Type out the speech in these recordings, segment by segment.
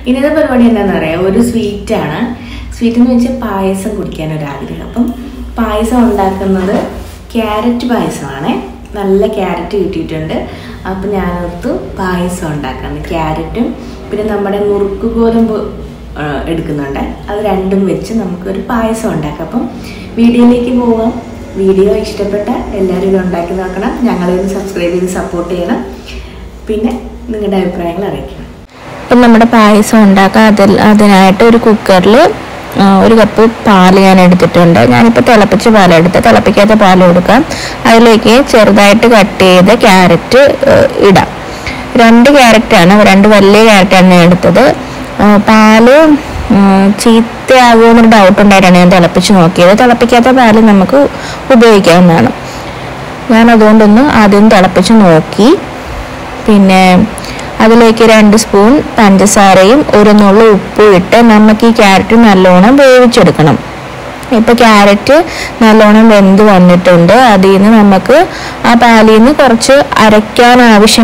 ഇന്നത്തെ പരിപാടി എന്താണെന്ന് അറിയാം, ഒരു സ്വീറ്റാണ്. സ്വീറ്റ് എന്ന് വെച്ചാൽ പായസം കുടിക്കാൻ ഒരാഗ്രഹം. അപ്പം പായസം ഉണ്ടാക്കുന്നത് ക്യാരറ്റ് പായസമാണ്. നല്ല ക്യാരറ്റ് കിട്ടിയിട്ടുണ്ട്. അപ്പം ഞാനോർത്തു പായസം ഉണ്ടാക്കാമെന്ന്. ക്യാരറ്റും പിന്നെ നമ്മുടെ നുറുക്ക് ഗോതമ്പ് എടുക്കുന്നുണ്ട്. അത് രണ്ടും വെച്ച് നമുക്കൊരു പായസം ഉണ്ടാക്കാം. അപ്പം വീഡിയോയിലേക്ക് പോകാം. വീഡിയോ ഇഷ്ടപ്പെട്ട എല്ലാവരും ഇത് ഉണ്ടാക്കി നോക്കണം. ഞങ്ങളൊന്ന് സബ്സ്ക്രൈബ് ചെയ്ത് സപ്പോർട്ട് ചെയ്യണം. പിന്നെ നിങ്ങളുടെ അഭിപ്രായങ്ങൾ അറിയിക്കണം. അപ്പം നമ്മുടെ പായസം ഉണ്ടാക്കാം. അതിനായിട്ട് ഒരു കുക്കറിൽ 1 കപ്പ് പാൽ ഞാൻ എടുത്തിട്ടുണ്ട്. ഞാനിപ്പോൾ തിളപ്പിച്ച പാലെടുത്ത്, തിളപ്പിക്കാത്ത പാൽ കൊടുക്കാം. അതിലേക്ക് ചെറുതായിട്ട് കട്ട് ചെയ്ത് ക്യാരറ്റ് ഇടാം. 2 ക്യാരറ്റാണ്, 2 വലിയ ക്യാരറ്റാണ് ഞാൻ എടുത്തത്. പാല് ചീത്തയാകുമെന്നൊരു ഡൗട്ട് ഉണ്ടായിട്ടാണ് ഞാൻ തിളപ്പിച്ച് നോക്കിയത്. തിളപ്പിക്കാത്ത പാല് നമുക്ക് ഉപയോഗിക്കാവുന്നതാണ്. ഞാൻ അതുകൊണ്ടൊന്ന് ആദ്യം തിളപ്പിച്ച് നോക്കി. പിന്നെ അതിലേക്ക് 2 സ്പൂൺ പഞ്ചസാരയും 1 നുള്ളു ഉപ്പും ഇട്ട് നമുക്ക് ഈ ക്യാരറ്റ് നല്ലോണം വേവിച്ചെടുക്കണം. ഇപ്പോൾ ക്യാരറ്റ് നല്ലോണം വെന്ത് വന്നിട്ടുണ്ട്. അതിൽ നിന്ന് നമുക്ക് ആ പാലിൽ നിന്ന് കുറച്ച് ക്യാരറ്റ്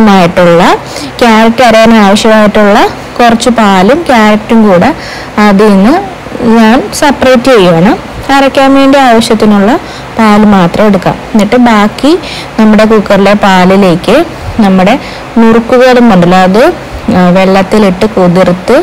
അരയാൻ ആവശ്യമായിട്ടുള്ള കുറച്ച് പാലും ക്യാരറ്റും കൂടെ അതിൽ നിന്ന് ഞാൻ സെപ്പറേറ്റ് ചെയ്യുകയാണ്. അരയ്ക്കാൻ വേണ്ടി ആവശ്യത്തിനുള്ള പാൽ മാത്രം എടുക്കാം. എന്നിട്ട് ബാക്കി നമ്മുടെ കുക്കറിലെ പാലിലേക്ക് നമ്മുടെ നുറുക്ക് ഗോതമ്പുണ്ടല്ലോ, അത് വെള്ളത്തിലിട്ട് കുതിർത്ത്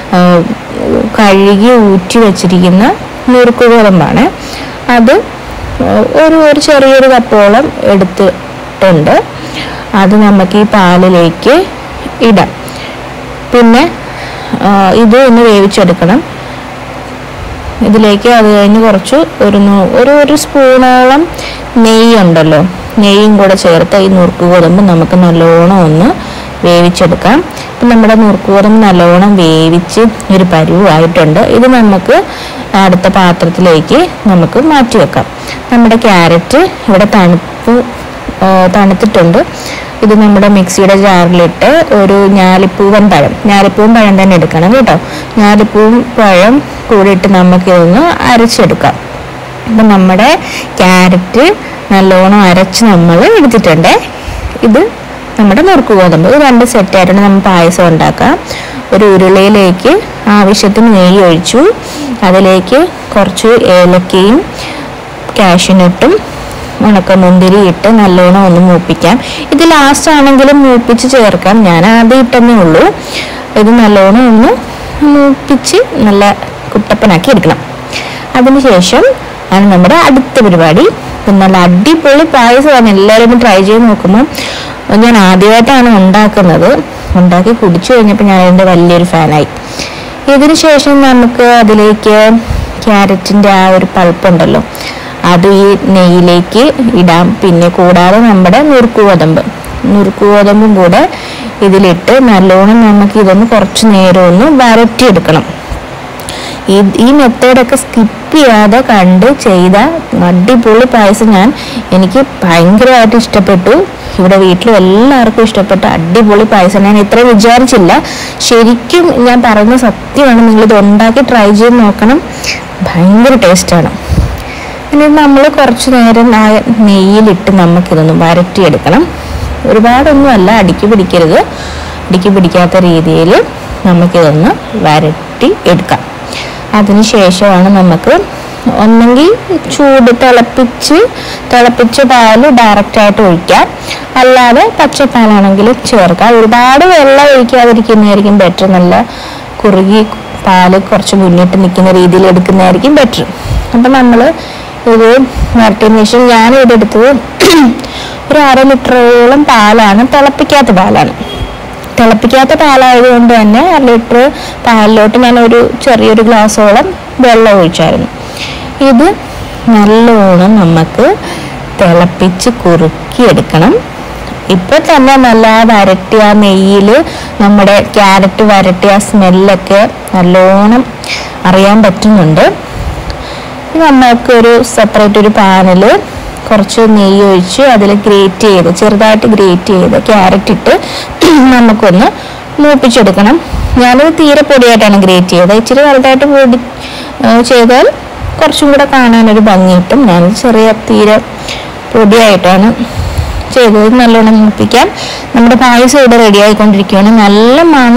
കഴുകി ഊറ്റി വെച്ചിരിക്കുന്ന നുറുക്ക് ഗോതമ്പാണ്. അത് ഒരു ചെറിയൊരു കപ്പോളം എടുത്തിട്ടുണ്ട്. അത് നമുക്ക് ഈ പാലിലേക്ക് ഇടാം. പിന്നെ ഇത് ഒന്ന് വേവിച്ചെടുക്കണം. ഇതിലേക്ക് അത് കഴിഞ്ഞ് കുറച്ച് ഒരു സ്പൂണോളം നെയ്യുണ്ടല്ലോ, നെയ്യും കൂടെ ചേർത്ത് ഈ നുറുക്ക് ഗോതമ്പ് നമുക്ക് നല്ലോണം ഒന്ന് വേവിച്ചെടുക്കാം. ഇപ്പം നമ്മുടെ നുറുക്ക് ഗോതമ്പ് നല്ലോണം വേവിച്ച് ഒരു പരുവായിട്ടുണ്ട്. ഇത് നമുക്ക് അടുത്ത പാത്രത്തിലേക്ക് നമുക്ക് മാറ്റി വെക്കാം. നമ്മുടെ ക്യാരറ്റ് ഇവിടെ തണുത്തിട്ടുണ്ട്. ഇത് നമ്മുടെ മിക്സിയുടെ ജാറിലിട്ട് ഒരു ഞാലിപ്പൂവൻ പഴം തന്നെ എടുക്കണം കേട്ടോ. ഞാലിപ്പൂവൻ പഴം കൂടിയിട്ട് നമുക്കിതൊന്ന് അരച്ചെടുക്കാം. അപ്പം നമ്മുടെ ക്യാരറ്റ് നല്ലോണം അരച്ച് നമ്മൾ എടുത്തിട്ടുണ്ട്. ഇത് നമ്മുടെ നുറുക്ക് ഗോതമ്പ്. ഇത് 2 സെറ്റായിട്ടാണ് നമ്മൾ പായസം ഉണ്ടാക്കാം. ഒരു ഉരുളയിലേക്ക് ആവശ്യത്തിന് നെയ്യ് ഒഴിച്ചു. അതിലേക്ക് കുറച്ച് ഏലക്കയും കാഷ്യൂനട്ടും ഉണക്കമുന്തിരി ഇട്ട് നല്ലോണം ഒന്ന് മൂപ്പിക്കാം. ഇത് ലാസ്റ്റ് ആണെങ്കിലും മൂപ്പിച്ച് ചേർക്കാം. ഞാൻ ആദ്യം ഇട്ടെന്നേ ഉള്ളൂ. ഇത് നല്ലോണം ഒന്ന് മൂപ്പിച്ച് നല്ല കുട്ടപ്പനാക്കി എടുക്കണം. അതിനുശേഷം ആണ് നമ്മുടെ അടുത്ത പരിപാടി. നല്ല അടിപൊളി പായസമാണ്. എല്ലാവരും ട്രൈ ചെയ്ത് നോക്കുമ്പോൾ ഞാൻ ആദ്യമായിട്ടാണ് ഉണ്ടാക്കുന്നത്. ഉണ്ടാക്കി കുടിച്ചു കഴിഞ്ഞപ്പോൾ ഞാൻ അതിൻ്റെ വലിയൊരു ഫാനായി. ഇതിന് ശേഷം നമുക്ക് അതിലേക്ക് ക്യാരറ്റിൻ്റെ ആ ഒരു പൾപ്പുണ്ടല്ലോ, അത് ഈ നെയ്യിലേക്ക് ഇടാം. പിന്നെ കൂടാതെ നമ്മുടെ നുറുക്ക് ഗോതമ്പും കൂടെ ഇതിലിട്ട് നല്ലോണം നമുക്ക് ഇതൊന്ന് കുറച്ച് നേരം ഒന്ന് വരട്ടിയെടുക്കണം. ഈ മെത്തേഡൊക്കെ സ്കിപ്പ് ചെയ്യാതെ കണ്ട് ചെയ്ത അടിപൊളി പായസം എനിക്ക് ഭയങ്കരമായിട്ട് ഇഷ്ടപ്പെട്ടു. ഇവിടെ വീട്ടിലും എല്ലാവർക്കും ഇഷ്ടപ്പെട്ട അടിപൊളി പായസം. ഞാൻ ഇത്ര വിചാരിച്ചില്ല. ശരിക്കും ഞാൻ പറയുന്ന സത്യമാണ്. നിങ്ങളിത് ഉണ്ടാക്കി ട്രൈ ചെയ്ത് നോക്കണം. ഭയങ്കര ടേസ്റ്റാണ്. ഇനി നമ്മൾ കുറച്ച് നേരം ആ നെയ്യിലിട്ട് നമുക്കിതൊന്ന് വരട്ടിയെടുക്കണം. ഒരുപാടൊന്നും അല്ല, അടുക്കി പിടിക്കാത്ത രീതിയിൽ നമുക്കിതൊന്ന് വരട്ടി എടുക്കാം. അതിനുശേഷമാണ് നമുക്ക് ഒന്നെങ്കിൽ തിളപ്പിച്ച പാല് ഡയറക്റ്റായിട്ട് ഒഴിക്കാം, അല്ലാതെ പച്ചപ്പാലാണെങ്കിൽ ചേർക്കാം. ഒരുപാട് വെള്ളം ഒഴിക്കാതിരിക്കുന്നതായിരിക്കും ബെറ്റർ. നല്ല കുറുകി പാല് കുറച്ച് മുന്നിട്ട് നിൽക്കുന്ന രീതിയിൽ എടുക്കുന്നതായിരിക്കും ബെറ്റർ. അപ്പം നമ്മൾ ഇത് വരട്ടിയതിന് ശേഷം ഞാനിവിടെ എടുത്തത് ഒരു 1/2 ലിറ്ററോളം പാലാണ്. തിളപ്പിക്കാത്ത പാലായതുകൊണ്ട് തന്നെ 1 ലിറ്റർ പാലിലോട്ട് ഞാൻ ചെറിയൊരു ഗ്ലാസോളം വെള്ളം ഒഴിച്ചായിരുന്നു. ഇത് നല്ലോണം നമുക്ക് തിളപ്പിച്ച് കുറുക്കിയെടുക്കണം. ഇപ്പം തന്നെ നല്ല വരട്ടിയ നെയ്യിൽ നമ്മുടെ ക്യാരറ്റ് വരട്ടിയ സ്മെല്ലൊക്കെ നല്ലോണം അറിയാൻ പറ്റുന്നുണ്ട്. നമുക്കൊരു സെപ്പറേറ്റ് ഒരു പാനിൽ കുറച്ച് നെയ്യ് ഒഴിച്ച് അതിൽ ചെറുതായിട്ട് ഗ്രേറ്റ് ചെയ്ത് ക്യാരറ്റ് ഇട്ട് നമുക്കൊന്ന് മൂപ്പിച്ചെടുക്കണം. ഞാനത് തീരെ പൊടിയായിട്ടാണ് ഗ്രേറ്റ് ചെയ്തത്. ഇച്ചിരി വലുതായിട്ട് പൊടി ചെയ്താൽ കുറച്ചും കൂടെ കാണാനൊരു ഭംഗി കിട്ടും. ഞാൻ തീരെ പൊടിയായിട്ടാണ് ചെയ്തത്. നല്ലോണം മൂപ്പിക്കാം. നമ്മുടെ പായസം ഇവിടെ റെഡി ആയിക്കൊണ്ടിരിക്കുകയാണ്. നല്ല മണമാണ്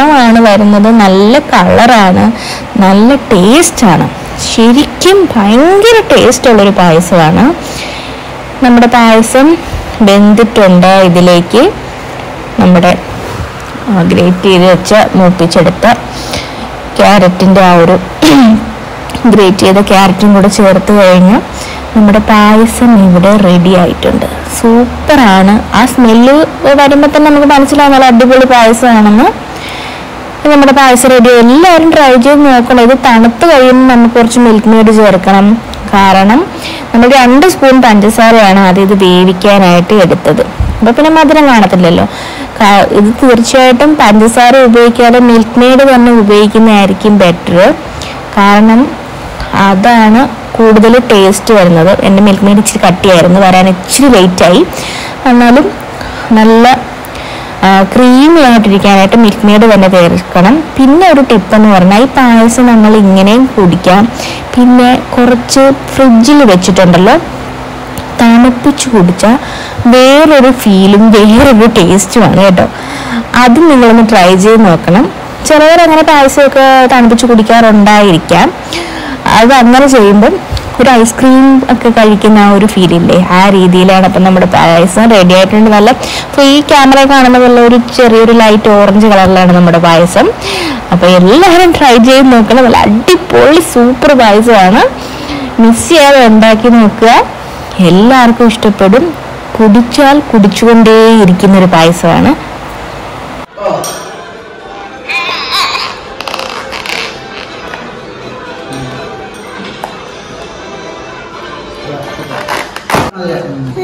വരുന്നത് നല്ല കളറാണ്, നല്ല ടേസ്റ്റാണ്. ശരിക്കും ഭയങ്കര ടേസ്റ്റുള്ളൊരു പായസമാണ്. നമ്മുടെ പായസം വെന്തിട്ടുണ്ട്. ഇതിലേക്ക് നമ്മുടെ ഗ്രേറ്റ് ചെയ്ത് വെച്ച മൂപ്പിച്ചെടുത്ത ക്യാരറ്റിൻ്റെ ആ ഒരു ഗ്രേറ്റ് ചെയ്ത ക്യാരറ്റും കൂടെ ചേർത്ത് കഴിഞ്ഞാൽ നമ്മുടെ പായസം ഇവിടെ റെഡി ആയിട്ടുണ്ട്. സൂപ്പറാണ്. ആ സ്മെല്ല് വരുമ്പോൾ തന്നെ നമുക്ക് മനസ്സിലാവും നല്ല അടിപൊളി പായസമാണെന്ന്. നമ്മുടെ പായസം റെഡി. എല്ലാവരും ട്രൈ ചെയ്ത് നോക്കണം. ഇത് തണുത്ത് കഴിയുമ്പോൾ നമുക്ക് കുറച്ച് മിൽക്ക് മെയ്ഡ് ചേർക്കണം. കാരണം നമ്മൾ 2 സ്പൂൺ പഞ്ചസാരയാണ് ആദ്യം ഇത് വേവിക്കാനായിട്ട് എടുത്തത്. അപ്പോൾ പിന്നെ മധുരം കാണത്തില്ലല്ലോ. ഇത് തീർച്ചയായിട്ടും പഞ്ചസാര ഉപയോഗിക്കാതെ മിൽക്ക് മെയ്ഡ് തന്നെ ഉപയോഗിക്കുന്നതായിരിക്കും ബെറ്റർ. കാരണം അതാണ് കൂടുതൽ ടേസ്റ്റ് വരുന്നത്. എൻ്റെ മിൽക്ക് മെയ്ഡ് ഇച്ചിരി കട്ടിയായിരുന്നു, വരാൻ ഇച്ചിരി ലേറ്റായി. എന്നാലും നല്ല ക്രീമി ആയിട്ടിരിക്കാനായിട്ട് മിൽക്ക് മെയ്ഡ് തന്നെ ചേർക്കണം. പിന്നെ ഒരു ടിപ്പെന്ന് പറഞ്ഞാൽ ഈ പായസം നമ്മൾ ഇങ്ങനെയും കുടിക്കാം. പിന്നെ കുറച്ച് ഫ്രിഡ്ജിൽ വെച്ചിട്ടുണ്ടല്ലോ, തണുപ്പിച്ച് കുടിച്ചാൽ വേറൊരു ഫീലും വേറൊരു ടേസ്റ്റുമാണ് കേട്ടോ. അതും നിങ്ങളൊന്ന് ട്രൈ ചെയ്ത് നോക്കണം. ചിലവരങ്ങനെ പായസമൊക്കെ തണുപ്പിച്ച് കുടിക്കാറുണ്ടായിരിക്കാം. അത് അങ്ങനെ ചെയ്യുമ്പം ഒരു ഐസ്ക്രീം ഒക്കെ കഴിക്കുന്ന ആ ഒരു ഫീലില്ലേ, ആ രീതിയിലാണ്. അപ്പം നമ്മുടെ പായസം റെഡി ആയിട്ടുണ്ട്. നല്ല ഇപ്പോൾ ഈ ക്യാമറ കാണുന്ന പോലെ ഒരു ചെറിയൊരു ലൈറ്റ് ഓറഞ്ച് കളറിലാണ് നമ്മുടെ പായസം. അപ്പോൾ എല്ലാവരും ട്രൈ ചെയ്ത് നോക്കണം. നല്ല അടിപൊളി സൂപ്പർ പായസമാണ്. മിസ് ചെയ്യാതെ ഉണ്ടാക്കി നോക്കുക. എല്ലാവർക്കും ഇഷ്ടപ്പെടും. കുടിച്ചാൽ കുടിച്ചുകൊണ്ടേയിരിക്കുന്നൊരു പായസമാണ്.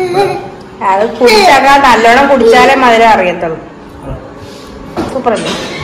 അത് കുടിച്ചാൽ നല്ലോണം കുടിച്ചാലേ മധുരം അറിയത്തുള്ളൂ. സൂപ്പർ അല്ലേ?